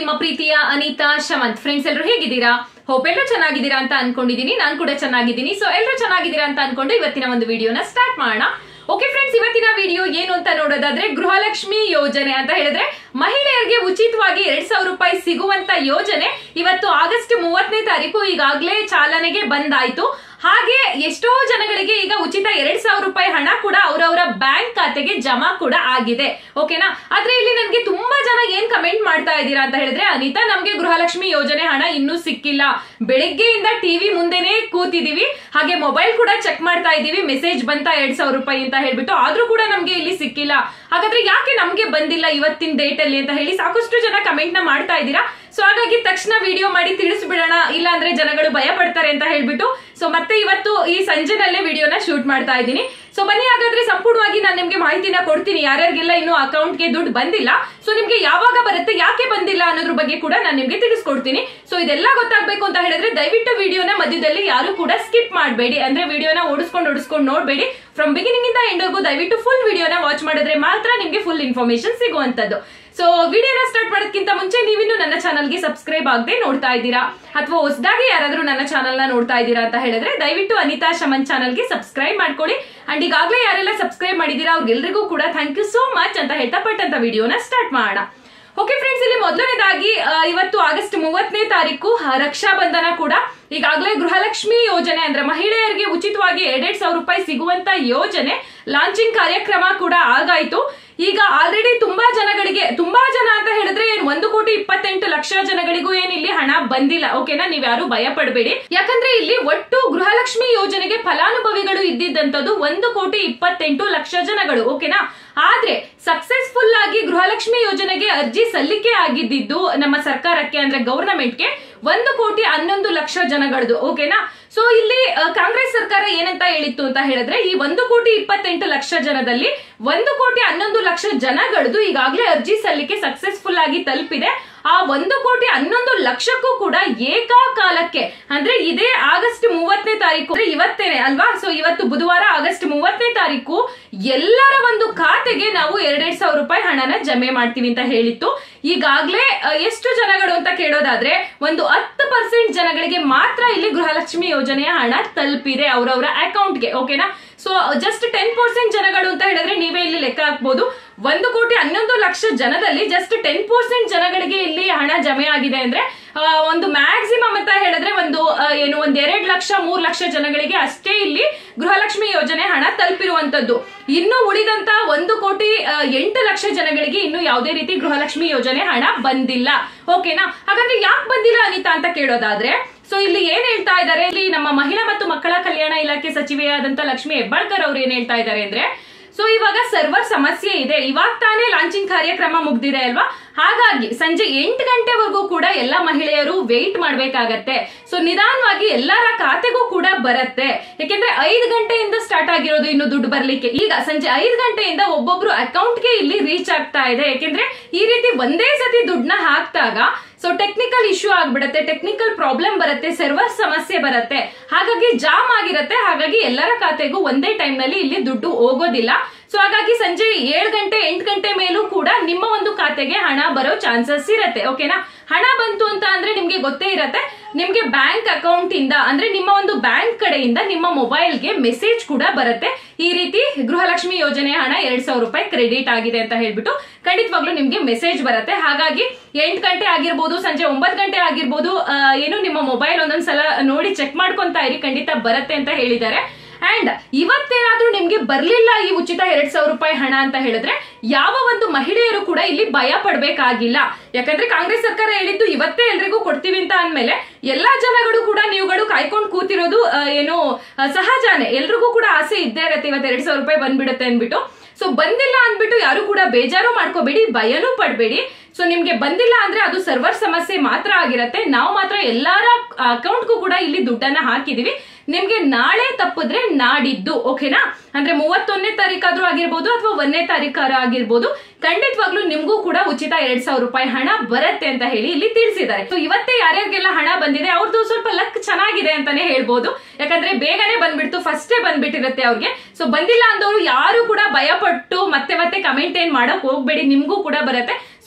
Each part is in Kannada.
ನಿಮ್ಮ ಪ್ರೀತಿಯ ಅನಿತಾ ಶಮಂತ್. ಫ್ರೆಂಡ್ಸ್ ಎಲ್ಲರೂ ಹೇಗಿದ್ದೀರಾ? ಹೋಪ್ ಎಲ್ಲರೂ ಚೆನ್ನಾಗಿದ್ದೀರಾ ಅಂತ ಅನ್ಕೊಂಡಿದೀನಿ. ನಾನು ಕೂಡ ಚೆನ್ನಾಗಿದ್ದೀನಿ. ಸೊ ಎಲ್ಲರೂ ಚೆನ್ನಾಗಿದ್ದೀರಾ ಅಂತ ಅನ್ಕೊಂಡು ಇವತ್ತಿನ ಒಂದು ವಿಡಿಯೋನ ಸ್ಟಾರ್ಟ್ ಮಾಡೋಣ. ಓಕೆ ಫ್ರೆಂಡ್ಸ್, ಇವತ್ತಿನ ವಿಡಿಯೋ ಏನು ಅಂತ ನೋಡೋದಾದ್ರೆ ಗೃಹಲಕ್ಷ್ಮಿ ಯೋಜನೆ ಅಂತ ಹೇಳಿದ್ರೆ ಮಹಿಳೆಯರಿಗೆ ಉಚಿತವಾಗಿ 2,000 ರೂಪಾಯಿ ಸಿಗುವಂತ ಯೋಜನೆ ಇವತ್ತು ಆಗಸ್ಟ್ 30ನೇ ತಾರೀಕು ಈಗಾಗಲೇ ಚಾಲನೆಗೆ ಬಂದಾಯ್ತು. ಹಾಗೆ ಎಷ್ಟೋ ಜನಗಳಿಗೆ ಈಗ ಉಚಿತ 2,000 ರೂಪಾಯಿ ಹಣ ಕೂಡ ಅವರವರ ಬ್ಯಾಂಕ್ ಖಾತೆಗೆ ಜಮಾ ಕೂಡ ಆಗಿದೆ. ಓಕೆನಾ? ಆದ್ರೆ ಇಲ್ಲಿ ನನಗೆ ತುಂಬಾ ಜನ ಏನ್ ಕಮೆಂಟ್ ಮಾಡ್ತಾ ಇದ್ದೀರಾ ಅಂತ ಹೇಳಿದ್ರೆ, ಅನಿತಾ ನಮ್ಗೆ ಗೃಹಲಕ್ಷ್ಮಿ ಯೋಜನೆ ಹಣ ಇನ್ನೂ ಸಿಕ್ಕಿಲ್ಲ, ಬೆಳಿಗ್ಗೆಯಿಂದ ಟಿವಿ ಮುಂದೆನೆ ಕೂತಿದೀವಿ, ಹಾಗೆ ಮೊಬೈಲ್ ಕೂಡ ಚೆಕ್ ಮಾಡ್ತಾ ಇದೀವಿ, ಮೆಸೇಜ್ ಬಂತ 2,000 ರೂಪಾಯಿ ಅಂತ ಹೇಳ್ಬಿಟ್ಟು, ಆದ್ರೂ ಕೂಡ ನಮ್ಗೆ ಇಲ್ಲಿ ಸಿಕ್ಕಿಲ್ಲ, ಹಾಗಾದ್ರೆ ಯಾಕೆ ನಮ್ಗೆ ಬಂದಿಲ್ಲ ಇವತ್ತಿನ ಡೇಟ್ ಅಲ್ಲಿ ಅಂತ ಹೇಳಿ ಸಾಕಷ್ಟು ಜನ ಕಮೆಂಟ್ ನ ಮಾಡ್ತಾ ಇದ್ದೀರಾ. ಸೊ ಹಾಗಾಗಿ ತಕ್ಷಣ ವಿಡಿಯೋ ಮಾಡಿ ತಿಳಿಸ್ಬಿಡೋಣ, ಇಲ್ಲ ಅಂದ್ರೆ ಜನಗಳು ಭಯ ಪಡ್ತಾರೆ ಅಂತ ಹೇಳ್ಬಿಟ್ಟು ಸೊ ಮತ್ತೆ ಇವತ್ತು ಈ ಸಂಜೆನಲ್ಲೇ ವಿಡಿಯೋನ ಶೂಟ್ ಮಾಡ್ತಾ ಇದ್ದೀನಿ. ಸೊ ಬನ್ನಿ ಹಾಗಾದ್ರೆ ಸಂಪೂರ್ಣವಾಗಿ ನಾನು ನಿಮ್ಗೆ ಮಾಹಿತಿನ ಕೊಡ್ತೀನಿ. ಯಾರ್ಯಾರಿಗೆಲ್ಲ ಇನ್ನು ಅಕೌಂಟ್ಗೆ ದುಡ್ಡು ಬಂದಿಲ್ಲ, ಸೊ ನಿಮ್ಗೆ ಯಾವಾಗ ಬರುತ್ತೆ, ಯಾಕೆ ಬಂದಿಲ್ಲ ಅನ್ನೋದ್ರ ಬಗ್ಗೆ ಕೂಡ ನಾನು ನಿಮ್ಗೆ ತಿಳಿಸ್ಕೊಡ್ತೀನಿ. ಸೊ ಇದೆಲ್ಲ ಗೊತ್ತಾಗ್ಬೇಕು ಅಂತ ಹೇಳಿದ್ರೆ ದಯವಿಟ್ಟು ವಿಡಿಯೋನ ಮಧ್ಯದಲ್ಲಿ ಯಾರು ಕೂಡ ಸ್ಕಿಪ್ ಮಾಡಬೇಡಿ, ಅಂದ್ರೆ ವಿಡಿಯೋನ ಓಡಿಸ್ಕೊಂಡು ನೋಡ್ಬೇಡಿ. ಫ್ರಮ್ ಬಿಗಿನಿಂಗ್ ಇಂದ ಎಂಡ್ವರೆಗೂ ದಯವಿಟ್ಟು ಫುಲ್ ವಿಡಿಯೋನ ವಾಚ್ ಮಾಡಿದ್ರೆ ಮಾತ್ರ ನಿಮ್ಗೆ ಫುಲ್ ಇನ್ಫಾರ್ಮೇಶನ್ ಸಿಗುವಂತದ್ದು. ಸೊ ವಿಡಿಯೋನ ಸ್ಟಾರ್ಟ್ ಮಾಡೋದಕ್ಕಿಂತ ಮುಂಚೆ ನೀವಿನ್ನು ನನ್ನ ಚಾನಲ್ಗೆ ಸಬ್ಸ್ಕ್ರೈಬ್ ಆಗದೆ ನೋಡ್ತಾ ಇದ್ದೀರಾ ಅಥವಾ ಹೊಸದಾಗಿ ಯಾರಾದ್ರೂ ನನ್ನ ಚಾನಲ್ ನ ನೋಡ್ತಾ ಇದ್ದೀರಾ ಅಂತ ಹೇಳಿದ್ರೆ ದಯವಿಟ್ಟು ಅನಿತಾ ಶಮಂತ್ ಚಾನಲ್ಗೆ ಸಬ್ಸ್ಕ್ರೈಬ್ ಮಾಡ್ಕೊಳ್ಳಿ. ಅಂಡ್ ಈಗಾಗಲೇ ಯಾರೆಲ್ಲ ಸಬ್ಸ್ಕ್ರೈಬ್ ಮಾಡಿದೀರಾ ಅವ್ರಿಗೆಲ್ರಿಗೂ ಕೂಡ ಥ್ಯಾಂಕ್ ಯು ಸೋ ಮಚ್ ಅಂತ ಹೇಳ್ತಾ ಪಟ್ಟಂತ ವಿಡಿಯೋನ ಸ್ಟಾರ್ಟ್ ಮಾಡೋಣ. ಓಕೆ ಫ್ರೆಂಡ್ಸ್, ಇಲ್ಲಿ ಮೊದಲನೇದಾಗಿ ಇವತ್ತು ಆಗಸ್ಟ್ 30ನೇ ತಾರೀಕು ರಕ್ಷಾ ಬಂಧನ ಕೂಡ ಈಗಾಗಲೇ ಗೃಹಲಕ್ಷ್ಮಿ ಯೋಜನೆ ಅಂದ್ರೆ ಮಹಿಳೆಯರಿಗೆ ಉಚಿತವಾಗಿ 2,000 ರೂಪಾಯಿ ಸಿಗುವಂತ ಯೋಜನೆ ಲಾಂಚಿಂಗ್ ಕಾರ್ಯಕ್ರಮ ಕೂಡ ಆಗಾಯ್ತು. ಈಗ ಆಲ್ರೆಡಿ ತುಂಬಾ ಜನ ಅಂತ ಹೇಳಿದ್ರೆ 1,28,00,000 ಜನಗಳಿಗೂ ಏನಿಲ್ಲಿ ಹಣ ಬಂದಿಲ್ಲ. ಓಕೆನಾ? ನೀವ್ಯಾರು ಭಯ ಪಡಬೇಡಿ, ಯಾಕಂದ್ರೆ ಇಲ್ಲಿ ಒಟ್ಟು ಗೃಹಲಕ್ಷ್ಮಿ ಯೋಜನೆಗೆ ಫಲಾನುಭವಿಗಳು ಇದ್ದಿದ್ದಂತದ್ದು 1,28,00,000 ಜನಗಳು. ಓಕೆನಾ? ಆದ್ರೆ ಸಕ್ಸಸ್ಫುಲ್ ಆಗಿ ಗೃಹಲಕ್ಷ್ಮಿ ಯೋಜನೆಗೆ ಅರ್ಜಿ ಸಲ್ಲಿಕೆ ಆಗಿದ್ದು ನಮ್ಮ ಸರ್ಕಾರಕ್ಕೆ ಅಂದ್ರೆ ಗವರ್ನಮೆಂಟ್ಗೆ 1,11,00,000 ಜನಗಳದು. ಓಕೆನಾ? ಸೊ ಇಲ್ಲಿ ಕಾಂಗ್ರೆಸ್ ಸರ್ಕಾರ ಏನಂತ ಹೇಳಿತ್ತು ಅಂತ ಹೇಳಿದ್ರೆ, ಈ 1,28,00,000 ಜನದಲ್ಲಿ 1,11,00,000 ಜನಗಳದು ಈಗಾಗಲೇ ಅರ್ಜಿ ಸಲ್ಲಿಕೆ ಸಕ್ಸಸ್ಫುಲ್ ಆಗಿ ತಲುಪಿದೆ. ಆ 1,11,00,000ಕ್ಕೂ ಕೂಡ ಏಕಕಾಲಕ್ಕೆ ಅಂದ್ರೆ ಇದೇ ಆಗಸ್ಟ್ 30ನೇ ತಾರೀಕು ಇವತ್ತೇನೆ ಅಲ್ವಾ? ಸೊ ಇವತ್ತು ಬುಧವಾರ ಆಗಸ್ಟ್ 30ನೇ ತಾರೀಕು ಎಲ್ಲರ ಒಂದು ಖಾತೆಗೆ ನಾವು 2,000 ರೂಪಾಯಿ ಹಣನ ಜಮೆ ಮಾಡ್ತೀವಿ ಅಂತ ಹೇಳಿತ್ತು. ಈಗಾಗಲೇ ಎಷ್ಟು ಜನಗಳು ಅಂತ ಕೇಳೋದಾದ್ರೆ ಒಂದು 10% ಜನಗಳಿಗೆ ಮಾತ್ರ ಇಲ್ಲಿ ಗೃಹಲಕ್ಷ್ಮಿ ಯೋಜನೆಯ ಹಣ ತಲುಪಿದೆ ಅವರವರ ಅಕೌಂಟ್ಗೆ. ಓಕೆನಾ? ಸೊ ಜಸ್ಟ್ 10% ಜನಗಳು ಅಂತ ಹೇಳಿದ್ರೆ ನೀವೇ ಇಲ್ಲಿ ಲೆಕ್ಕ ಹಾಕ್ಬೋದು. 1,11,00,000 ಜನದಲ್ಲಿ ಜಸ್ಟ್ 10% ಜನಗಳಿಗೆ ಇಲ್ಲಿ ಹಣ ಜಮೆ ಆಗಿದೆ ಅಂದ್ರೆ ಒಂದು ಮ್ಯಾಕ್ಸಿಮಮ್ ಅಂತ ಹೇಳಿದ್ರೆ ಒಂದು 2 ಲಕ್ಷ 3 ಲಕ್ಷ ಜನಗಳಿಗೆ ಅಷ್ಟೇ ಇಲ್ಲಿ ಗೃಹಲಕ್ಷ್ಮಿ ಯೋಜನೆ ಹಣ ತಲುಪಿರುವಂತದ್ದು. ಇನ್ನು ಉಳಿದಂತ 1,08,00,000 ಜನಗಳಿಗೆ ಇನ್ನು ಯಾವುದೇ ರೀತಿ ಗೃಹಲಕ್ಷ್ಮಿ ಯೋಜನೆ ಹಣ ಬಂದಿಲ್ಲ. ಓಕೆನಾ? ಹಾಗಾದ್ರೆ ಯಾಕೆ ಬಂದಿಲ್ಲ ಅನಿತಾ ಅಂತ ಕೇಳೋದಾದ್ರೆ, ಸೊ ಇಲ್ಲಿ ಏನ್ ಹೇಳ್ತಾ ಇದ್ದಾರೆ, ಇಲ್ಲಿ ನಮ್ಮ ಮಹಿಳಾ ಮತ್ತು ಮಕ್ಕಳ ಕಲ್ಯಾಣ ಇಲಾಖೆ ಸಚಿವೆಯಾದಂತ ಲಕ್ಷ್ಮಿ ಹೆಬ್ಬಾಳ್ಕರ್ ಅವ್ರು ಏನ್ ಹೇಳ್ತಾ ಇದ್ದಾರೆ ಅಂದ್ರೆ, ಸೊ ಇವಾಗ ಸರ್ವರ್ ಸಮಸ್ಯೆ ಇದೆ, ಇವಾಗ ತಾನೇ ಲಾಂಚಿಂಗ್ ಕಾರ್ಯಕ್ರಮ ಮುಗ್ದಿದೆ ಅಲ್ವಾ, ಹಾಗಾಗಿ ಸಂಜೆ 8 ಗಂಟೆವರೆಗೂ ಕೂಡ ಎಲ್ಲ ಮಹಿಳೆಯರು ವೇಟ್ ಮಾಡ್ಬೇಕಾಗತ್ತೆ. ಸೊ ನಿಧಾನವಾಗಿ ಎಲ್ಲರ ಖಾತೆಗೂ ಕೂಡ ಬರುತ್ತೆ, ಯಾಕೆಂದ್ರೆ 5 ಗಂಟೆಯಿಂದ ಸ್ಟಾರ್ಟ್ ಆಗಿರೋದು ಇನ್ನು ದುಡ್ಡು ಬರ್ಲಿಕ್ಕೆ. ಈಗ ಸಂಜೆ 5 ಗಂಟೆಯಿಂದ ಒಬ್ಬೊಬ್ರು ಅಕೌಂಟ್ಗೆ ಇಲ್ಲಿ ರೀಚ್ ಆಗ್ತಾ ಇದೆ. ಯಾಕೆಂದ್ರೆ ಈ ರೀತಿ ಒಂದೇ ಸತಿ ದುಡ್ಡನ್ನ ಹಾಕ್ದಾಗ ಸೊ ಟೆಕ್ನಿಕಲ್ ಇಶ್ಯೂ ಆಗ್ಬಿಡತ್ತೆ, ಟೆಕ್ನಿಕಲ್ ಪ್ರಾಬ್ಲಮ್ ಬರುತ್ತೆ, ಸರ್ವರ್ ಸಮಸ್ಯೆ ಬರುತ್ತೆ, ಹಾಗಾಗಿ ಜಾಮ್ ಆಗಿರುತ್ತೆ. ಹಾಗಾಗಿ ಎಲ್ಲರ ಖಾತೆಗೂ ಒಂದೇ ಟೈಮ್ ನಲ್ಲಿ ಇಲ್ಲಿ ದುಡ್ಡು ಹೋಗೋದಿಲ್ಲ. ಸೊ ಹಾಗಾಗಿ ಸಂಜೆ 7 ಗಂಟೆ 8 ಗಂಟೆ ಮೇಲೂ ಕೂಡ ನಿಮ್ಮ ಒಂದು ಖಾತೆಗೆ ಹಣ ಬರೋ ಚಾನ್ಸಸ್ ಇರತ್ತೆ. ಓಕೆನಾ? ಹಣ ಬಂತು ಅಂತ ಅಂದ್ರೆ ನಿಮ್ಗೆ ಗೊತ್ತೇ ಇರತ್ತೆ, ನಿಮ್ಗೆ ಬ್ಯಾಂಕ್ ಅಕೌಂಟ್ ಇಂದ ಅಂದ್ರೆ ನಿಮ್ಮ ಒಂದು ಬ್ಯಾಂಕ್ ಕಡೆಯಿಂದ ನಿಮ್ಮ ಮೊಬೈಲ್ಗೆ ಮೆಸೇಜ್ ಕೂಡ ಬರುತ್ತೆ, ಈ ರೀತಿ ಗೃಹಲಕ್ಷ್ಮಿ ಯೋಜನೆಯ ಹಣ 2,000 ರೂಪಾಯಿ ಕ್ರೆಡಿಟ್ ಆಗಿದೆ ಅಂತ ಹೇಳ್ಬಿಟ್ಟು ಖಂಡಿತವಾಗ್ಲೂ ನಿಮ್ಗೆ ಮೆಸೇಜ್ ಬರುತ್ತೆ. ಹಾಗಾಗಿ 8 ಗಂಟೆ ಆಗಿರ್ಬೋದು, ಸಂಜೆ 9 ಗಂಟೆ ಆಗಿರ್ಬೋದು, ನಿಮ್ಮ ಮೊಬೈಲ್ ಒಂದೊಂದ್ಸಲ ನೋಡಿ ಚೆಕ್ ಮಾಡ್ಕೊಂತ ಇರಿ, ಖಂಡಿತ ಬರುತ್ತೆ ಅಂತ ಹೇಳಿದ್ದಾರೆ. ಅಂಡ್ ಇವತ್ತೇನಾದ್ರೂ ನಿಮ್ಗೆ ಬರ್ಲಿಲ್ಲ ಈ ಉಚಿತ 2,000 ರೂಪಾಯಿ ಹಣ ಅಂತ ಹೇಳಿದ್ರೆ ಯಾವ ಒಂದು ಮಹಿಳೆಯರು ಕೂಡ ಇಲ್ಲಿ ಭಯ ಪಡ್ಬೇಕಾಗಿಲ್ಲ. ಯಾಕಂದ್ರೆ ಕಾಂಗ್ರೆಸ್ ಸರ್ಕಾರ ಹೇಳಿದ್ದು ಇವತ್ತೇ ಎಲ್ರಿಗೂ ಕೊಡ್ತೀವಿ ಅಂತ ಅಂದ್ಮೇಲೆ ಎಲ್ಲಾ ಜನಗಳು ಕೂಡ ನೀವುಗಳು ಕಾಯ್ಕೊಂಡು ಕೂತಿರೋದು ಸಹಜಾನೆ, ಎಲ್ರಿಗೂ ಕೂಡ ಆಸೆ ಇದ್ದೇ ಇರತ್ತೆ ಇವತ್ತು 2,000 ರೂಪಾಯಿ ಬಂದ್ಬಿಡುತ್ತೆ ಅನ್ಬಿಟ್ಟು. ಸೊ ಬಂದಿಲ್ಲ ಅಂದ್ಬಿಟ್ಟು ಯಾರು ಕೂಡ ಬೇಜಾರು ಮಾಡ್ಕೋಬೇಡಿ, ಭಯನೂ ಪಡ್ಬೇಡಿ. ಸೊ ನಿಮ್ಗೆ ಬಂದಿಲ್ಲ ಅಂದ್ರೆ ಅದು ಸರ್ವರ್ ಸಮಸ್ಯೆ ಮಾತ್ರ ಆಗಿರತ್ತೆ. ನಾವು ಮಾತ್ರ ಎಲ್ಲಾರ ಅಕೌಂಟ್ಗೂ ಕೂಡ ಇಲ್ಲಿ ದುಡ್ಡನ್ನ ಹಾಕಿದೀವಿ. ನಿಮ್ಗೆ ನಾಳೆ ತಪ್ಪಿದ್ರೆ ನಾಡಿದ್ದು, ಓಕೆನಾ? ಅಂದ್ರೆ 31ನೇ ತಾರೀಕಾದ್ರೂ ಆಗಿರ್ಬೋದು ಅಥವಾ 1ನೇ ತಾರೀಕಾರ ಆಗಿರ್ಬೋದು, ಖಂಡಿತವಾಗ್ಲೂ ನಿಮ್ಗೂ ಕೂಡ ಉಚಿತ 2,000 ರೂಪಾಯಿ ಹಣ ಬರುತ್ತೆ ಅಂತ ಹೇಳಿ ಇಲ್ಲಿ ತಿಳಿಸಿದ್ದಾರೆ. ಸೊ ಇವತ್ತೇ ಯಾರ್ಯಾರಿಗೆಲ್ಲ ಹಣ ಬಂದಿದೆ ಅವ್ರದ್ದು ಸ್ವಲ್ಪ ಲಕ್ ಚೆನ್ನಾಗಿದೆ ಅಂತಾನೆ ಹೇಳ್ಬೋದು, ಯಾಕಂದ್ರೆ ಬೇಗನೆ ಬಂದ್ಬಿಡ್ತು, ಫಸ್ಟೇ ಬಂದ್ಬಿಟ್ಟಿರುತ್ತೆ ಅವ್ರಿಗೆ. ಸೊ ಬಂದಿಲ್ಲ ಅಂದವರು ಯಾರು ಕೂಡ ಭಯ ಪಟ್ಟು ಮತ್ತೆ ಕಮೆಂಟ್ ಏನ್ ಮಾಡಕ್ ಹೋಗ್ಬೇಡಿ, ನಿಮ್ಗೂ ಕೂಡ ಬರುತ್ತೆ.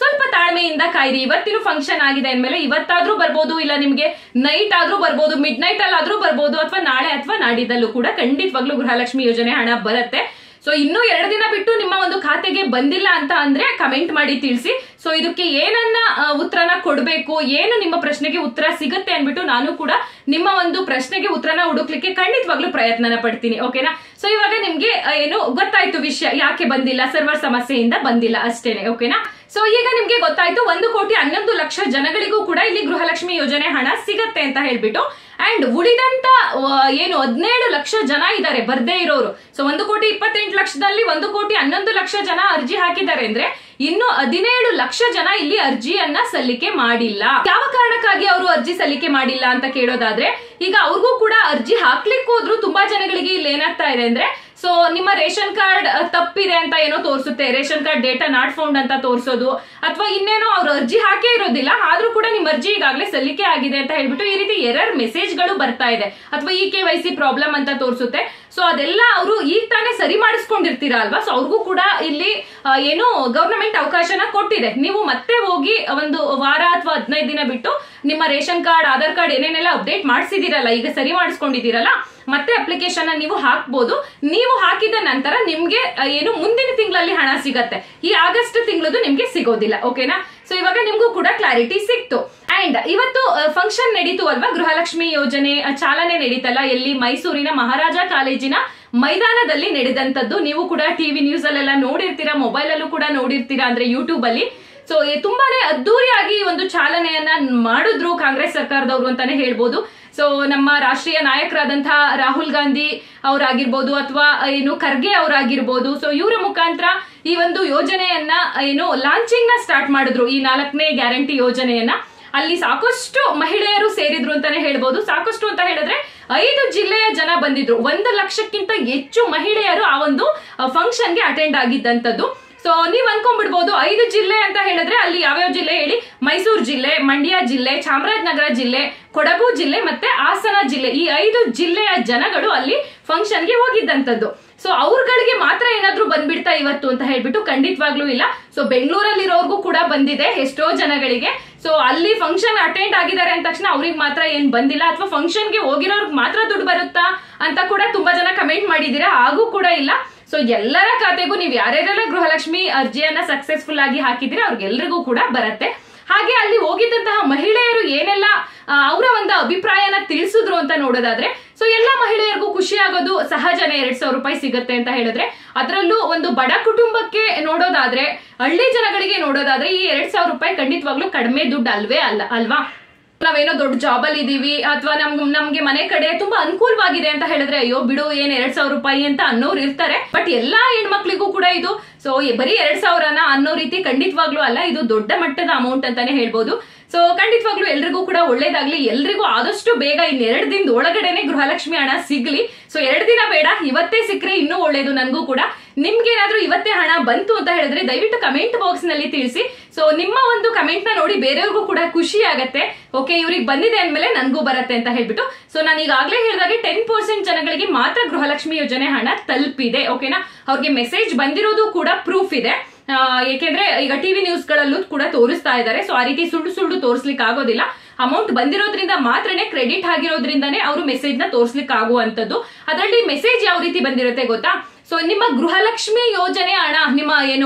ಸ್ವಲ್ಪ ತಾಳ್ಮೆಯಿಂದ ಕಾಯಿರಿ. ಇವತ್ತಿನ ಫಂಕ್ಷನ್ ಆಗಿದೆ ಅಂದ್ಮೇಲೆ ಇವತ್ತಾದ್ರೂ ಬರ್ಬೋದು, ಇಲ್ಲ ನಿಮ್ಗೆ ನೈಟ್ ಆದ್ರೂ ಬರ್ಬೋದು, ಮಿಡ್ ನೈಟ್ ಅಲ್ಲಿ ಆದ್ರೂ ಬರ್ಬೋದು, ಅಥವಾ ನಾಳೆ ಅಥವಾ ನಾಡಿದ್ದಲ್ಲೂ ಕೂಡ ಖಂಡಿತವಾಗ್ಲೂ ಗೃಹಲಕ್ಷ್ಮಿ ಯೋಜನೆ ಹಣ ಬರುತ್ತೆ. ಸೊ ಇನ್ನೂ 2 ದಿನ ಬಿಟ್ಟು ನಿಮ್ಮ ಒಂದು ಖಾತೆಗೆ ಬಂದಿಲ್ಲ ಅಂತ ಅಂದ್ರೆ ಕಮೆಂಟ್ ಮಾಡಿ ತಿಳಿಸಿ. ಸೊ ಇದಕ್ಕೆ ಏನನ್ನ ಉತ್ತರನ ಕೊಡ್ಬೇಕು, ಏನು ನಿಮ್ಮ ಪ್ರಶ್ನೆಗೆ ಉತ್ತರ ಸಿಗುತ್ತೆ ಅನ್ಬಿಟ್ಟು ನಾನು ಕೂಡ ನಿಮ್ಮ ಒಂದು ಪ್ರಶ್ನೆಗೆ ಉತ್ತರನ ಹುಡುಕ್ಲಿಕ್ಕೆ ಖಂಡಿತವಾಗ್ಲೂ ಪ್ರಯತ್ನನ ಪಡ್ತೀನಿ. ಓಕೆನಾ? ಸೊ ಇವಾಗ ನಿಮ್ಗೆ ಏನು ಗೊತ್ತಾಯ್ತು ವಿಷಯ, ಯಾಕೆ ಬಂದಿಲ್ಲ, ಸರ್ವರ್ ಸಮಸ್ಯೆಯಿಂದ ಬಂದಿಲ್ಲ ಅಷ್ಟೇನೆ. ಓಕೆನಾ? ಸೊ ಈಗ ನಿಮ್ಗೆ ಗೊತ್ತಾಯ್ತು 1,11,00,000 ಜನಗಳಿಗೂ ಕೂಡ ಇಲ್ಲಿ ಗೃಹಲಕ್ಷ್ಮಿ ಯೋಜನೆ ಹಣ ಸಿಗತ್ತೆ ಅಂತ ಹೇಳ್ಬಿಟ್ಟು. ಅಂಡ್ ಉಳಿದಂತ ಏನು 17 ಲಕ್ಷ ಜನ ಇದ್ದಾರೆ ಬರ್ದೇ ಇರೋರು. ಸೊ 1,28,00,000ದಲ್ಲಿ 1,11,00,000 ಜನ ಅರ್ಜಿ ಹಾಕಿದ್ದಾರೆ ಅಂದ್ರೆ ಇನ್ನು 17 ಲಕ್ಷ ಜನ ಇಲ್ಲಿ ಅರ್ಜಿಯನ್ನ ಸಲ್ಲಿಕೆ ಮಾಡಿಲ್ಲ. ಯಾವ ಕಾರಣಕ್ಕಾಗಿ ಅವರು ಅರ್ಜಿ ಸಲ್ಲಿಕೆ ಮಾಡಿಲ್ಲ ಅಂತ ಕೇಳೋದಾದ್ರೆ, ಈಗ ಅವ್ರಿಗೂ ಕೂಡ ಅರ್ಜಿ ಹಾಕ್ಲಿಕ್ಕೆ ಹೋದ್ರು ತುಂಬಾ ಜನಗಳಿಗೆ ಇಲ್ಲಿ ಏನಾಗ್ತಾ ಇದೆ ಅಂದ್ರೆ, ಸೊ ನಿಮ್ಮ ರೇಷನ್ ಕಾರ್ಡ್ ತಪ್ಪಿದೆ ಅಂತ ಏನೋ ತೋರಿಸುತ್ತೆ, ration card data not found ಅಂತ ತೋರಿಸೋದು, ಅಥವಾ ಇನ್ನೇನೋ ಅವ್ರು ಅರ್ಜಿ ಹಾಕೇ ಇರೋದಿಲ್ಲ ಆದ್ರೂ ಕೂಡ ನಿಮ್ಮ ಅರ್ಜಿ ಈಗಾಗಲೇ ಸಲ್ಲಿಕೆ ಆಗಿದೆ ಅಂತ ಹೇಳ್ಬಿಟ್ಟು ಈ ರೀತಿ ಎರರ್ ಮೆಸೇಜ್ ಗಳು ಬರ್ತಾ ಇದೆ, ಅಥವಾ KYC ಪ್ರಾಬ್ಲಮ್ ಅಂತ ತೋರಿಸುತ್ತೆ. ಸೊ ಅದೆಲ್ಲ ಅವರು ಈಗ ತಾನೇ ಸರಿ ಮಾಡಿಸ್ಕೊಂಡಿರ್ತೀರಾ ಅಲ್ವಾ. ಸೊ ಅವ್ರಿಗೂ ಕೂಡ ಇಲ್ಲಿ ಏನು ಗವರ್ನಮೆಂಟ್ ಅವಕಾಶನ ಕೊಟ್ಟಿದೆ. ನೀವು ಮತ್ತೆ ಹೋಗಿ ಒಂದು ವಾರ ಅಥವಾ 15 ದಿನ ಬಿಟ್ಟು ನಿಮ್ಮ ರೇಷನ್ ಕಾರ್ಡ್, ಆಧಾರ್ ಕಾರ್ಡ್ ಏನೇನೆಲ್ಲ ಅಪ್ಡೇಟ್ ಮಾಡಿಸಿದಿರಲ್ಲ, ಈಗ ಸರಿ ಮಾಡಿಸ್ಕೊಂಡಿದ್ದೀರಲ್ಲ, ಮತ್ತೆ ಅಪ್ಲಿಕೇಶನ್ ನೀವು ಹಾಕ್ಬೋದು. ನೀವು ಹಾಕಿದ ನಂತರ ನಿಮ್ಗೆ ಏನು ಮುಂದಿನ ತಿಂಗಳಲ್ಲಿ ಹಣ ಸಿಗತ್ತೆ, ಈ ಆಗಸ್ಟ್ ತಿಂಗಳದು ನಿಮ್ಗೆ ಸಿಗೋದಿಲ್ಲ. ಓಕೆನಾ? ಸೊ ಇವಾಗ ನಿಮ್ಗೂ ಕೂಡ ಕ್ಲಾರಿಟಿ ಸಿಕ್ತು. ಅಂಡ್ ಇವತ್ತು ಫಂಕ್ಷನ್ ನಡೀತು ಅಲ್ವಾ, ಗೃಹಲಕ್ಷ್ಮಿ ಯೋಜನೆ ಚಾಲನೆ ನಡೀತಲ್ಲ, ಎಲ್ಲಿ ಮೈಸೂರಿನ ಮಹಾರಾಜ ಕಾಲೇಜಿನ ಮೈದಾನದಲ್ಲಿ ನಡೆದಂತದ್ದು. ನೀವು ಕೂಡ ಟಿವಿ ನ್ಯೂಸ್ ಅಲ್ಲೆಲ್ಲ ನೋಡಿರ್ತೀರಾ, ಮೊಬೈಲ್ ಅಲ್ಲೂ ಕೂಡ ನೋಡಿರ್ತೀರಾ, ಅಂದ್ರೆ ಯೂಟ್ಯೂಬ್ ಅಲ್ಲಿ. ಸೊ ತುಂಬಾನೇ ಅದ್ದೂರಿಯಾಗಿ ಒಂದು ಚಾಲನೆಯನ್ನ ಮಾಡಿದ್ರು ಕಾಂಗ್ರೆಸ್ ಸರ್ಕಾರದವರು ಅಂತಾನೆ ಹೇಳ್ಬೋದು. ಸೊ ನಮ್ಮ ರಾಷ್ಟ್ರೀಯ ನಾಯಕರಾದಂತಹ ರಾಹುಲ್ ಗಾಂಧಿ ಅವರಾಗಿರ್ಬೋದು, ಅಥವಾ ಏನು ಖರ್ಗೆ ಅವರಾಗಿರ್ಬೋದು, ಸೊ ಇವರ ಮುಖಾಂತರ ಈ ಒಂದು ಯೋಜನೆಯನ್ನ ಏನು ಲಾಂಚಿಂಗ್ ನ ಸ್ಟಾರ್ಟ್ ಮಾಡಿದ್ರು, ಈ 4ನೇ ಗ್ಯಾರಂಟಿ ಯೋಜನೆಯನ್ನ. ಅಲ್ಲಿ ಸಾಕಷ್ಟು ಮಹಿಳೆಯರು ಸೇರಿದ್ರು ಅಂತಾನೆ ಹೇಳ್ಬೋದು. ಸಾಕಷ್ಟು ಅಂತ ಹೇಳಿದ್ರೆ 5 ಜಿಲ್ಲೆಯ ಜನ ಬಂದಿದ್ರು. 1 ಲಕ್ಷಕ್ಕಿಂತ ಹೆಚ್ಚು ಮಹಿಳೆಯರು ಆ ಒಂದು ಫಂಕ್ಷನ್ಗೆ ಅಟೆಂಡ್ ಆಗಿದ್ದಂಥದ್ದು. ಸೊ ನೀವ್ ಅನ್ಕೊಂಡ್ಬಿಡ್ಬೋದು 5 ಜಿಲ್ಲೆ ಅಂತ ಹೇಳಿದ್ರೆ ಅಲ್ಲಿ ಯಾವ್ಯಾವ ಜಿಲ್ಲೆ ಹೇಳಿ? ಮೈಸೂರು ಜಿಲ್ಲೆ, ಮಂಡ್ಯ ಜಿಲ್ಲೆ, ಚಾಮರಾಜನಗರ ಜಿಲ್ಲೆ, ಕೊಡಗು ಜಿಲ್ಲೆ ಮತ್ತೆ ಹಾಸನ ಜಿಲ್ಲೆ, ಈ 5 ಜಿಲ್ಲೆಯ ಜನಗಳು ಅಲ್ಲಿ ಫಂಕ್ಷನ್ಗೆ ಹೋಗಿದ್ದಂಥದ್ದು. ಸೊ ಅವ್ರಗಳಿಗೆ ಮಾತ್ರ ಏನಾದ್ರೂ ಬಂದ್ಬಿಡ್ತಾ ಇವತ್ತು ಅಂತ ಹೇಳ್ಬಿಟ್ಟು ಖಂಡಿತವಾಗ್ಲೂ ಇಲ್ಲ. ಸೊ ಬೆಂಗಳೂರಲ್ಲಿರೋರ್ಗೂ ಕೂಡ ಬಂದಿದೆ ಎಷ್ಟೋ ಜನಗಳಿಗೆ. ಸೊ ಅಲ್ಲಿ ಫಂಕ್ಷನ್ ಅಟೆಂಡ್ ಆಗಿದ್ದಾರೆ ಅಂದ ತಕ್ಷಣ ಅವ್ರಿಗೆ ಮಾತ್ರ ಏನ್ ಬಂದಿಲ್ಲ, ಅಥವಾ ಫಂಕ್ಷನ್ಗೆ ಹೋಗಿರೋರ್ಗೆ ಮಾತ್ರ ದುಡ್ಡು ಬರುತ್ತಾ ಅಂತ ಕೂಡ ತುಂಬಾ ಜನ ಕಮೆಂಟ್ ಮಾಡಿದೀರಾ. ಹಾಗೂ ಕೂಡ ಇಲ್ಲ. ಸೊ ಎಲ್ಲರ ಖಾತೆಗೂ ನೀವು ಯಾರ್ಯಾರೆಲ್ಲ ಗೃಹಲಕ್ಷ್ಮಿ ಅರ್ಜಿಯನ್ನ ಸಕ್ಸಸ್ಫುಲ್ ಆಗಿ ಹಾಕಿದಿರಾ ಅವ್ರಿಗೆಲ್ರಿಗೂ ಕೂಡ ಬರುತ್ತೆ. ಹಾಗೆ ಅಲ್ಲಿ ಹೋಗಿದ್ದಂತಹ ಮಹಿಳೆಯರು ಏನೆಲ್ಲ ಅವರ ಒಂದು ಅಭಿಪ್ರಾಯನ ತಿಳಿಸಿದ್ರು ಅಂತ ನೋಡೋದಾದ್ರೆ, ಸೊ ಎಲ್ಲಾ ಮಹಿಳೆಯರಿಗೂ ಖುಷಿ ಆಗೋದು ಸಹಜನೇ. 2,000 ರೂಪಾಯಿ ಸಿಗುತ್ತೆ ಅಂತ ಹೇಳಿದ್ರೆ, ಅದರಲ್ಲೂ ಒಂದು ಬಡ ಕುಟುಂಬಕ್ಕೆ ನೋಡೋದಾದ್ರೆ, ಹಳ್ಳಿ ಜನಗಳಿಗೆ ನೋಡೋದಾದ್ರೆ ಈ 2,000 ರೂಪಾಯಿ ಖಂಡಿತವಾಗ್ಲೂ ಕಡಿಮೆ ದುಡ್ಡು ಅಲ್ವಾ. ನಾವೇನೋ ದೊಡ್ಡ ಜಾಬ್ ಅಲ್ಲಿ ಇದೀವಿ, ಅಥವಾ ನಮ್ಗೆ ಮನೆ ಕಡೆ ತುಂಬಾ ಅನುಕೂಲವಾಗಿದೆ ಅಂತ ಹೇಳಿದ್ರೆ ಅಯ್ಯೋ ಬಿಡು ಏನ್ 2,000 ರೂಪಾಯಿ ಅಂತ ಅನ್ನೋರು ಇರ್ತಾರೆ. ಬಟ್ ಎಲ್ಲಾ ಹೆಣ್ಮಕ್ಳಿಗೂ ಕೂಡ ಇದು ಸೊ ಬರೀ 2,000ನ ಅನ್ನೋ ರೀತಿ ಖಂಡಿತವಾಗ್ಲೂ ಅಲ್ಲ, ಇದು ದೊಡ್ಡ ಮಟ್ಟದ ಅಮೌಂಟ್ ಅಂತಾನೆ ಹೇಳ್ಬೋದು. ಸೊ ಖಂಡಿತವಾಗ್ಲೂ ಎಲ್ರಿಗೂ ಕೂಡ ಒಳ್ಳೇದಾಗ್ಲಿ. ಎಲ್ರಿಗೂ ಆದಷ್ಟು ಬೇಗ ಇನ್ 2 ದಿನದ ಒಳಗಡೆನೆ ಗೃಹಲಕ್ಷ್ಮಿ ಹಣ ಸಿಗ್ಲಿ. ಸೊ 2 ದಿನ ಬೇಡ, ಇವತ್ತೇ ಸಿಕ್ಕರೆ ಇನ್ನೂ ಒಳ್ಳೇದು ನನ್ಗೂ ಕೂಡ. ನಿಮ್ಗೇನಾದ್ರೂ ಇವತ್ತೇ ಹಣ ಬಂತು ಅಂತ ಹೇಳಿದ್ರೆ ದಯವಿಟ್ಟು ಕಮೆಂಟ್ ಬಾಕ್ಸ್ ನಲ್ಲಿ ತಿಳಿಸಿ. ಸೊ ನಿಮ್ಮ ಒಂದು ಕಮೆಂಟ್ ನ ನೋಡಿ ಬೇರೆಯವ್ರಿಗೂ ಕೂಡ ಖುಷಿ ಆಗತ್ತೆ. ಓಕೆ, ಇವ್ರಿಗೆ ಬಂದಿದೆ ಅಂದ್ಮೇಲೆ ನನ್ಗೂ ಬರುತ್ತೆ ಅಂತ ಹೇಳ್ಬಿಟ್ಟು. ಸೊ ನಾನು ಈಗಾಗಲೇ ಹೇಳಿದಾಗೆ 10% ಜನಗಳಿಗೆ ಮಾತ್ರ ಗೃಹಲಕ್ಷ್ಮಿ ಯೋಜನೆ ಹಣ ತಲುಪಿದೆ. ಓಕೆನಾ? ಅವ್ರಿಗೆ ಮೆಸೇಜ್ ಬಂದಿರೋದು ಕೂಡ ಪ್ರೂಫ್ ಇದೆ. ಏಕೆಂದ್ರೆ ಈಗ ಟಿವಿ ನ್ಯೂಸ್ ಗಳಲ್ಲೂ ಕೂಡ ತೋರಿಸ್ತಾ ಇದ್ದಾರೆ. ಸೊ ಆ ರೀತಿ ಸುಳ್ಳು ತೋರಿಸ್ಲಿಕ್ಕೆ ಆಗೋದಿಲ್ಲ. ಅಮೌಂಟ್ ಬಂದಿರೋದ್ರಿಂದ ಮಾತ್ರನೇ, ಕ್ರೆಡಿಟ್ ಆಗಿರೋದ್ರಿಂದಾನೇ ಅವರು ಮೆಸೇಜ್ ನ ತೋರಿಸ್ಲಿಕ್ಕೆ ಆಗುವಂತದ್ದು. ಅದರಲ್ಲಿ ಮೆಸೇಜ್ ಯಾವ ರೀತಿ ಬಂದಿರುತ್ತೆ ಗೊತ್ತಾ? ಸೊ ನಿಮ್ಮ ಗೃಹಲಕ್ಷ್ಮಿ ಯೋಜನೆ ಹಣ, ನಿಮ್ಮ ಏನು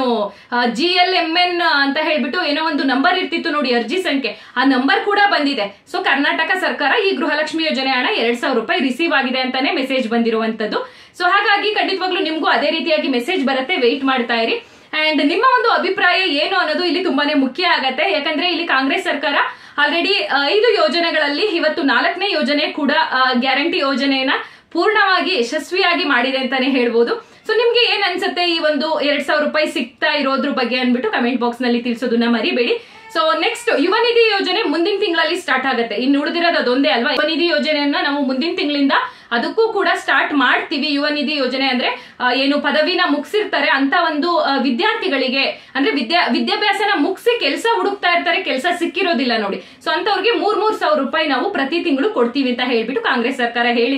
GLMN ಅಂತ ಹೇಳ್ಬಿಟ್ಟು ಏನೋ ಒಂದು ನಂಬರ್ ಇರ್ತಿತ್ತು ನೋಡಿ, ಅರ್ಜಿ ಸಂಖ್ಯೆ, ಆ ನಂಬರ್ ಕೂಡ ಬಂದಿದೆ. ಸೊ ಕರ್ನಾಟಕ ಸರ್ಕಾರ ಈ ಗೃಹಲಕ್ಷ್ಮಿ ಯೋಜನೆ ಹಣ 2,000 ರೂಪಾಯಿ ರಿಸೀವ್ ಆಗಿದೆ ಅಂತಾನೆ ಮೆಸೇಜ್ ಬಂದಿರುವಂತದ್ದು. ಸೊ ಹಾಗಾಗಿ ಖಂಡಿತವಾಗ್ಲೂ ನಿಮ್ಗೂ ಅದೇ ರೀತಿಯಾಗಿ ಮೆಸೇಜ್ ಬರುತ್ತೆ, ವೆಯ್ಟ್ ಮಾಡ್ತಾ ಇರಿ. ಅಂಡ್ ನಿಮ್ಮ ಒಂದು ಅಭಿಪ್ರಾಯ ಏನು ಅನ್ನೋದು ಇಲ್ಲಿ ತುಂಬಾನೇ ಮುಖ್ಯ ಆಗತ್ತೆ. ಯಾಕಂದ್ರೆ ಇಲ್ಲಿ ಕಾಂಗ್ರೆಸ್ ಸರ್ಕಾರ ಆಲ್ರೆಡಿ 5 ಯೋಜನೆಗಳಲ್ಲಿ ಇವತ್ತು 4ನೇ ಯೋಜನೆ ಕೂಡ ಗ್ಯಾರಂಟಿ ಯೋಜನೆಯನ್ನ ಪೂರ್ಣವಾಗಿ ಯಶಸ್ವಿಯಾಗಿ ಮಾಡಿದೆ ಅಂತಾನೆ ಹೇಳ್ಬೋದು. ಸೊ ನಿಮ್ಗೆ ಏನ್ ಅನ್ಸುತ್ತೆ ಈ ಒಂದು 2,000 ರೂಪಾಯಿ ಸಿಗ್ತಾ ಇರೋದ್ರ ಬಗ್ಗೆ ಅನ್ಬಿಟ್ಟು ಕಮೆಂಟ್ ಬಾಕ್ಸ್ ನಲ್ಲಿ ತಿಳಿಸೋದನ್ನ ಮರಿಬೇಡಿ. ಸೊ ನೆಕ್ಸ್ಟ್ ಯುವ ನಿಧಿ ಯೋಜನೆ ಮುಂದಿನ ತಿಂಗಳಲ್ಲಿ ಸ್ಟಾರ್ಟ್ ಆಗುತ್ತೆ. ಇನ್ನು ಉಳಿದಿರೋದು ಅದೊಂದೇ ಅಲ್ವಾ. ಯುವ ನಿಧಿ ಯೋಜನೆಯನ್ನ ನಾವು ಮುಂದಿನ ತಿಂಗಳಿಂದ ಅದಕ್ಕೂ ಕೂಡ ಸ್ಟಾರ್ಟ್ ಮಾಡ್ತೀವಿ. ಯುವ ನಿಧಿ ಯೋಜನೆ ಅಂದ್ರೆ ಏನು ಪದವಿನ ಮುಗಿಸಿರ್ತಾರೆ ಅಂತ ಒಂದು ವಿದ್ಯಾರ್ಥಿಗಳಿಗೆ, ಅಂದ್ರೆ ವಿದ್ಯಾಭ್ಯಾಸನ ಮುಗಿಸಿ ಕೆಲಸ ಹುಡುಕ್ತಾ ಇರ್ತಾರೆ, ಕೆಲಸ ಸಿಕ್ಕಿರೋದಿಲ್ಲ ನೋಡಿ. ಸೊ ಅಂತವ್ರಿಗೆ 3,000 ರೂಪಾಯಿ ನಾವು ಪ್ರತಿ ತಿಂಗಳು ಕೊಡ್ತೀವಿ ಅಂತ ಹೇಳ್ಬಿಟ್ಟು ಕಾಂಗ್ರೆಸ್ ಸರ್ಕಾರ ಹೇಳಿದೆ.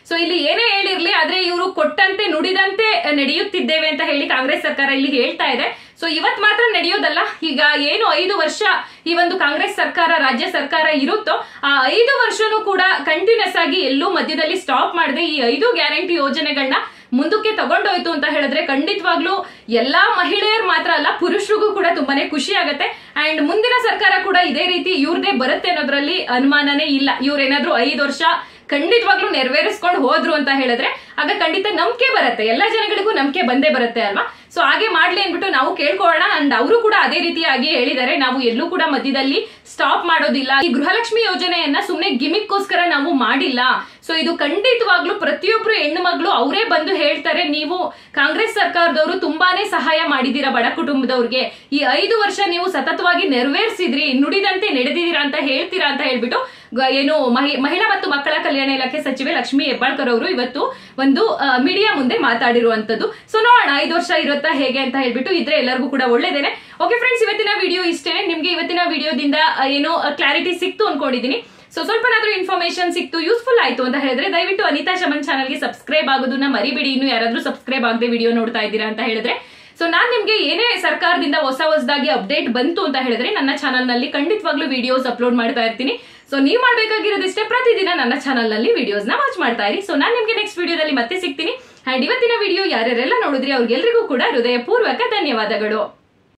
ಸೊ ಇಲ್ಲಿ ಏನೇ ಹೇಳಿರ್ಲಿ, ಆದ್ರೆ ಇವರು ಕೊಟ್ಟಂತೆ ನುಡಿದಂತೆ ನಡೆಯುತ್ತಿದ್ದೇವೆ ಅಂತ ಹೇಳಿ ಕಾಂಗ್ರೆಸ್ ಸರ್ಕಾರ ಇಲ್ಲಿ ಹೇಳ್ತಾ ಇದೆ. ಸೊ ಇವತ್ ಮಾತ್ರ ನಡೆಯೋದಲ್ಲ, ಈಗ ಏನು 5 ವರ್ಷ ಈ ಒಂದು ಕಾಂಗ್ರೆಸ್ ಸರ್ಕಾರ, ರಾಜ್ಯ ಸರ್ಕಾರ ಇರುತ್ತೋ ಆ 5 ವರ್ಷನೂ ಕೂಡ ಕಂಟಿನ್ಯೂಸ್ ಆಗಿ ಎಲ್ಲೂ ಮಧ್ಯದಲ್ಲಿ ಸ್ಟಾಪ್ ಮಾಡದೆ ಈ 5 ಗ್ಯಾರಂಟಿ ಯೋಜನೆಗಳನ್ನ ಮುಂದಕ್ಕೆ ತಗೊಂಡೋಯ್ತು ಅಂತ ಹೇಳಿದ್ರೆ ಖಂಡಿತವಾಗ್ಲೂ ಎಲ್ಲಾ ಮಹಿಳೆಯರು ಮಾತ್ರ ಅಲ್ಲ, ಪುರುಷರಿಗೂ ಕೂಡ ತುಂಬಾನೇ ಖುಷಿ ಆಗತ್ತೆ. ಅಂಡ್ ಮುಂದಿನ ಸರ್ಕಾರ ಕೂಡ ಇದೇ ರೀತಿ ಇವ್ರದೇ ಬರುತ್ತೆ ಅನ್ನೋದ್ರಲ್ಲಿ ಅನುಮಾನನೇ ಇಲ್ಲ. ಇವ್ರೇನಾದ್ರೂ 5 ವರ್ಷ ಖಂಡಿತವಾಗ್ಲೂ ನೆರವೇರಿಸ್ಕೊಂಡು ಹೋದ್ರು ಅಂತ ಹೇಳಿದ್ರೆ ಆಗ ಖಂಡಿತ ನಂಬಿಕೆ ಬರುತ್ತೆ, ಎಲ್ಲಾ ಜನಗಳಿಗೂ ನಂಬಿಕೆ ಬಂದೇ ಬರುತ್ತೆ ಅಲ್ವಾ. ಸೊ ಹಾಗೆ ಮಾಡ್ಲಿ ಅನ್ಬಿಟ್ಟು ನಾವು ಕೇಳ್ಕೊಳ್ಳೋಣ. ಅಂಡ್ ಅವರು ಕೂಡ ಅದೇ ರೀತಿಯಾಗಿ ಹೇಳಿದ್ದಾರೆ, ನಾವು ಎಲ್ಲೂ ಕೂಡ ಮಧ್ಯದಲ್ಲಿ ಸ್ಟಾಪ್ ಮಾಡೋದಿಲ್ಲ. ಈ ಗೃಹಲಕ್ಷ್ಮಿ ಯೋಜನೆಯನ್ನ ಸುಮ್ನೆ ಗಿಮಿಕ್ಗೋಸ್ಕರ ನಾವು ಮಾಡಿಲ್ಲ. ಸೊ ಇದು ಖಂಡಿತವಾಗ್ಲೂ ಪ್ರತಿಯೊಬ್ರು ಹೆಣ್ಣು ಮಗಳು ಅವರೇ ಬಂದು ಹೇಳ್ತಾರೆ, ನೀವು ಕಾಂಗ್ರೆಸ್ ಸರ್ಕಾರದವರು ತುಂಬಾನೇ ಸಹಾಯ ಮಾಡಿದೀರಾ ಬಡ ಕುಟುಂಬದವ್ರಿಗೆ, ಈ 5 ವರ್ಷ ನೀವು ಸತತವಾಗಿ ನೆರವೇರಿಸಿದ್ರಿ, ನುಡಿದಂತೆ ನಡೆದಿದ್ದೀರಾ ಅಂತ ಹೇಳ್ತೀರಾ ಅಂತ ಹೇಳ್ಬಿಟ್ಟು ಏನು ಮಹಿಳಾ ಮತ್ತು ಮಕ್ಕಳ ಕಲ್ಯಾಣ ಇಲಾಖೆ ಸಚಿವೆ ಲಕ್ಷ್ಮಿ ಹೆಬ್ಬಾಳ್ಕರ್ ಅವರು ಇವತ್ತು ಒಂದು ಮೀಡಿಯಾ ಮುಂದೆ ಮಾತಾಡಿರುವಂತದ್ದು. ಸೊ ನೋಡೋಣ 5 ವರ್ಷ ಇರುತ್ತಾ ಹೇಗೆ ಅಂತ ಹೇಳ್ಬಿಟ್ಟು, ಇದ್ರೆ ಎಲ್ಲರಿಗೂ ಕೂಡ ಒಳ್ಳೇದೇನೆ. ಓಕೆ ಫ್ರೆಂಡ್ಸ್, ಇವತ್ತಿನ ವಿಡಿಯೋ ಇಷ್ಟೇನೆ. ನಿಮ್ಗೆ ಇವತ್ತಿನ ವಿಡಿಯೋದಿಂದ ಏನೋ ಕ್ಲಾರಿಟಿ ಸಿಕ್ತು ಅನ್ಕೊಂಡಿದೀನಿ. ಸೊ ಸ್ವಲ್ಪನಾದ್ರೂ ಇನ್ಫಾರ್ಮೇಶನ್ ಸಿಕ್ತು, ಯೂಸ್ಫುಲ್ ಆಯ್ತು ಅಂತ ಹೇಳಿದ್ರೆ ದಯವಿಟ್ಟು ಅನಿತಾ ಶಮನ್ ಚಾನಲ್ಗೆ ಸಬ್ಸ್ಕ್ರೈಬ್ ಆಗೋದನ್ನ ಮರಿಬೇಡಿ. ಇನ್ನು ಯಾರಾದ್ರೂ ಸಬ್ಸ್ಕ್ರೈಬ್ ಆಗದೆ ವಿಡಿಯೋ ನೋಡ್ತಾ ಇದ್ದೀರಾ ಅಂತ ಹೇಳಿದ್ರೆ, ಸೊ ನಾನ್ ನಿಮ್ಗೆ ಏನೇ ಸರ್ಕಾರದಿಂದ ಹೊಸದಾಗಿ ಅಪ್ಡೇಟ್ ಬಂತು ಅಂತ ಹೇಳಿದ್ರೆ ನನ್ನ ಚಾನಲ್ ನಲ್ಲಿ ಖಂಡಿತವಾಗ್ಲೂ ವಿಡಿಯೋಸ್ ಅಪ್ಲೋಡ್ ಮಾಡ್ತಾ ಇರ್ತೀನಿ. ಸೊ ನೀವ್ ಮಾಡ್ಬೇಕಾಗಿರೋದಿಷ್ಟೇ, ಪ್ರತಿದಿನ ನನ್ನ ಚಾನಲ್ ನಲ್ಲಿ ವಿಡಿಯೋಸ್ ನ ವಾಚ್ ಮಾಡ್ತಾ ಇರಿ. ಸೊ ನಾನ್ ನಿಮ್ಗೆ ನೆಕ್ಸ್ಟ್ ವಿಡಿಯೋದಲ್ಲಿ ಮತ್ತೆ ಸಿಗ್ತೀನಿ. ಅಂಡ್ ಇವತ್ತಿನ ವಿಡಿಯೋ ಯಾರ್ಯಾರೆಲ್ಲ ನೋಡಿದ್ರಿ ಅವ್ರಿಗೆಲ್ರಿಗೂ ಕೂಡ ಹೃದಯಪೂರ್ವಕ ಧನ್ಯವಾದಗಳು.